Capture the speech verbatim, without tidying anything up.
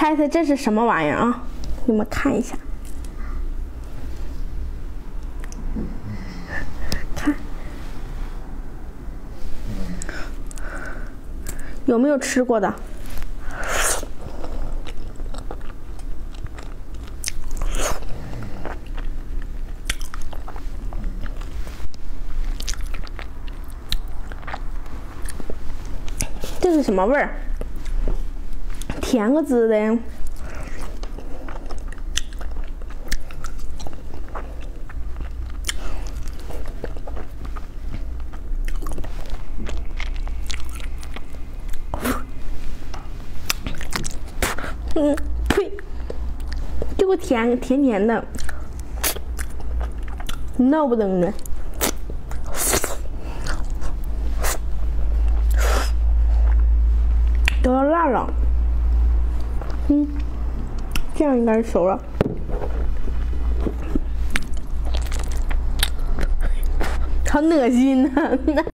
猜猜这是什么玩意儿啊？你们看一下，看有没有吃过的？这是什么味儿？甜个滋的。嗯，呸！这个甜甜甜的，闹不登的。都要烂了，嗯，这样应该是熟了。好恶心呐！